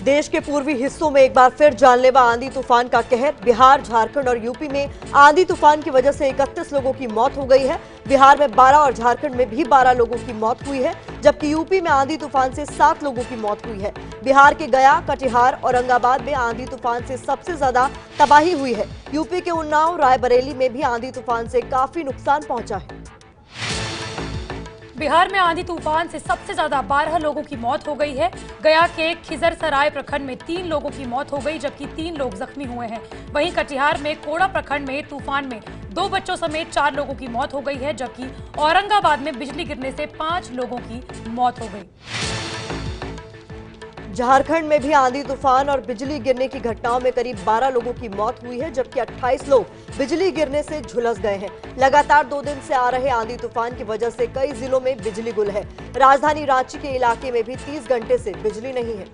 देश के पूर्वी हिस्सों में एक बार फिर जानलेवा आंधी तूफान का कहर। बिहार, झारखंड और यूपी में आंधी तूफान की वजह से 31 लोगों की मौत हो गई है। बिहार में 12 और झारखंड में भी 12 लोगों की मौत हुई है, जबकि यूपी में आंधी तूफान से 7 लोगों की मौत हुई है। बिहार के गया, कटिहार, औरंगाबाद में आंधी तूफान से सबसे ज्यादा तबाही हुई है। यूपी के उन्नाव, रायबरेली में भी आंधी तूफान से काफी नुकसान पहुंचा है। बिहार में आंधी तूफान से सबसे ज्यादा 12 लोगों की मौत हो गई है। गया के खिजरसराय प्रखंड में 3 लोगों की मौत हो गई, जबकि 3 लोग जख्मी हुए हैं। वहीं कटिहार में कोड़ा प्रखंड में तूफान में 2 बच्चों समेत 4 लोगों की मौत हो गई है, जबकि औरंगाबाद में बिजली गिरने से 5 लोगों की मौत हो गई। झारखंड में भी आंधी तूफान और बिजली गिरने की घटनाओं में करीब 12 लोगों की मौत हुई है, जबकि 28 लोग बिजली गिरने से झुलस गए हैं। लगातार 2 दिन से आ रहे आंधी तूफान की वजह से कई जिलों में बिजली गुल है। राजधानी रांची के इलाके में भी 30 घंटे से बिजली नहीं है।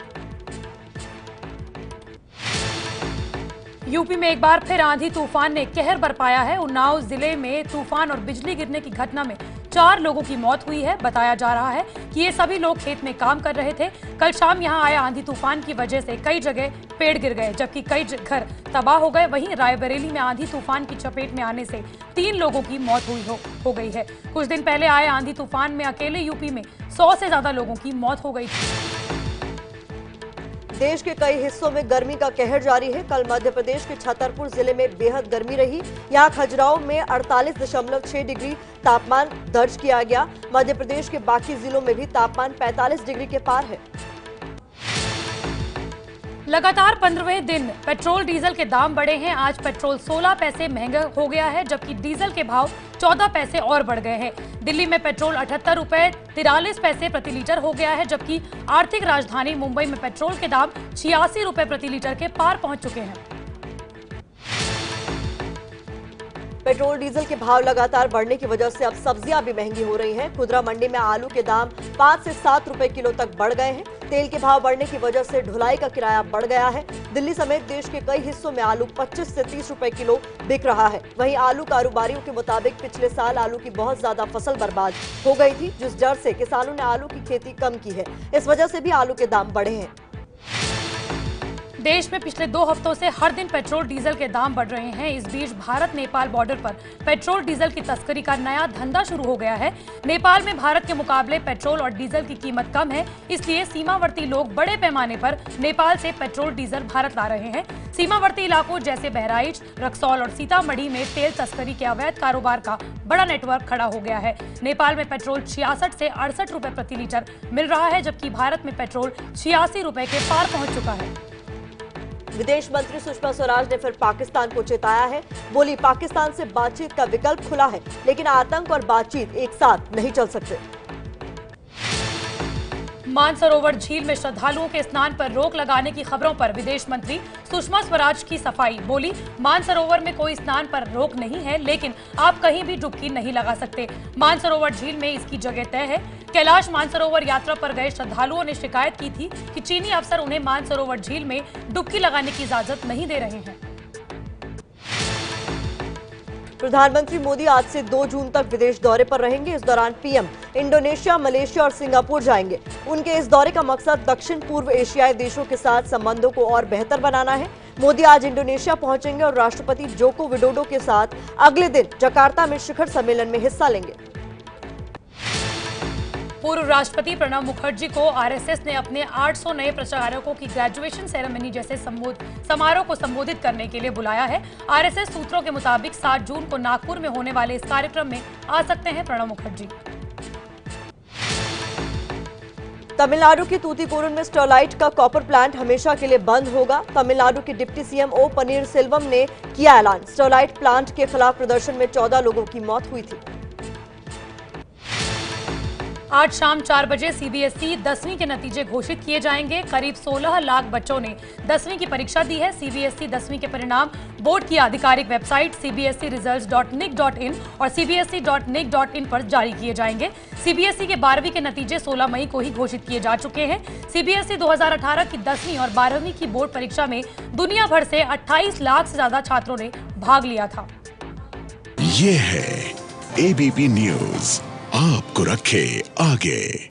यूपी में एक बार फिर आंधी तूफान ने कहर बरपाया है। उन्नाव जिले में तूफान और बिजली गिरने की घटना में 4 लोगों की मौत हुई है। बताया जा रहा है कि ये सभी लोग खेत में काम कर रहे थे। कल शाम यहां आए आंधी तूफान की वजह से कई जगह पेड़ गिर गए, जबकि कई घर तबाह हो गए। वहीं रायबरेली में आंधी तूफान की चपेट में आने से 3 लोगों की मौत हो गई है। कुछ दिन पहले आए आंधी तूफान में अकेले यूपी में 100 से ज्यादा लोगों की मौत हो गई थी। देश के कई हिस्सों में गर्मी का कहर जारी है। कल मध्य प्रदेश के छतरपुर जिले में बेहद गर्मी रही। यहां खजुराहो में 48.6 डिग्री तापमान दर्ज किया गया। मध्य प्रदेश के बाकी जिलों में भी तापमान 45 डिग्री के पार है। लगातार 15वें दिन पेट्रोल डीजल के दाम बढ़े हैं। आज पेट्रोल 16 पैसे महंगा हो गया है, जबकि डीजल के भाव 14 पैसे और बढ़ गए हैं। दिल्ली में पेट्रोल 78 रुपए 43 पैसे प्रति लीटर हो गया है, जबकि आर्थिक राजधानी मुंबई में पेट्रोल के दाम 86 रुपए प्रति लीटर के पार पहुंच चुके हैं। पेट्रोल डीजल के भाव लगातार बढ़ने की वजह से अब सब्जियां भी महंगी हो रही हैं। खुदरा मंडी में आलू के दाम 5 से 7 रुपए किलो तक बढ़ गए हैं। तेल के भाव बढ़ने की वजह से ढुलाई का किराया बढ़ गया है। दिल्ली समेत देश के कई हिस्सों में आलू 25 से 30 रुपए किलो बिक रहा है। वहीं आलू कारोबारियों के मुताबिक पिछले साल आलू की बहुत ज्यादा फसल बर्बाद हो गई थी, जिस डर से किसानों ने आलू की खेती कम की है। इस वजह से भी आलू के दाम बढ़े हैं। देश में पिछले 2 हफ्तों से हर दिन पेट्रोल डीजल के दाम बढ़ रहे हैं। इस बीच भारत नेपाल बॉर्डर पर पेट्रोल डीजल की तस्करी का नया धंधा शुरू हो गया है। नेपाल में भारत के मुकाबले पेट्रोल और डीजल की कीमत कम है, इसलिए सीमावर्ती लोग बड़े पैमाने पर नेपाल से पेट्रोल डीजल भारत ला रहे हैं। सीमावर्ती इलाकों जैसे बहराइच, रक्सौल और सीतामढ़ी में तेल तस्करी के अवैध कारोबार का बड़ा नेटवर्क खड़ा हो गया है। नेपाल में पेट्रोल 66 से 68 रुपए प्रति लीटर मिल रहा है, जबकि भारत में पेट्रोल 86 रुपए के पार पहुंच चुका है। विदेश मंत्री सुषमा स्वराज ने फिर पाकिस्तान को चेताया है। बोली, पाकिस्तान से बातचीत का विकल्प खुला है, लेकिन आतंक और बातचीत एक साथ नहीं चल सकते। मानसरोवर झील में श्रद्धालुओं के स्नान पर रोक लगाने की खबरों पर विदेश मंत्री सुषमा स्वराज की सफाई। बोली, मानसरोवर में कोई स्नान पर रोक नहीं है, लेकिन आप कहीं भी डुबकी नहीं लगा सकते। मानसरोवर झील में इसकी जगह तय है। कैलाश मानसरोवर यात्रा पर गए श्रद्धालुओं ने शिकायत की थी कि चीनी अफसर उन्हें मानसरोवर झील में डुबकी लगाने की इजाजत नहीं दे रहे हैं। प्रधानमंत्री मोदी आज से 2 जून तक विदेश दौरे पर रहेंगे। इस दौरान पीएम इंडोनेशिया, मलेशिया और सिंगापुर जाएंगे। उनके इस दौरे का मकसद दक्षिण पूर्व एशियाई देशों के साथ संबंधों को और बेहतर बनाना है। मोदी आज इंडोनेशिया पहुंचेंगे और राष्ट्रपति जोको विडोडो के साथ अगले दिन जकार्ता में शिखर सम्मेलन में हिस्सा लेंगे। पूर्व राष्ट्रपति प्रणब मुखर्जी को आरएसएस ने अपने 800 नए प्रचारकों की ग्रेजुएशन सेरेमनी जैसे समारोह को संबोधित करने के लिए बुलाया है। आरएसएस सूत्रों के मुताबिक 7 जून को नागपुर में होने वाले इस कार्यक्रम में आ सकते हैं प्रणब मुखर्जी। तमिलनाडु के तूतीकोरन में स्टरलाइट का कॉपर प्लांट हमेशा के लिए बंद होगा। तमिलनाडु के डिप्टी सीएम ओ पनीरसेल्वम ने किया ऐलान। स्टरलाइट प्लांट के खिलाफ प्रदर्शन में 14 लोगों की मौत हुई थी। आज शाम 4 बजे सीबीएसई 10वीं के नतीजे घोषित किए जाएंगे। करीब 16 लाख बच्चों ने 10वीं की परीक्षा दी है। सीबीएसई 10वीं के परिणाम बोर्ड की आधिकारिक वेबसाइट cbseresults.nic.in और cbse.nic.in पर जारी किए जाएंगे। सीबीएसई के 12वीं के नतीजे 16 मई को ही घोषित किए जा चुके हैं। सीबीएसई 2018 की 10वीं और 12वीं की बोर्ड परीक्षा में दुनिया भर से 28 लाख से ज्यादा छात्रों ने भाग लिया था। ये है एबीपी न्यूज, आपको रखे आगे।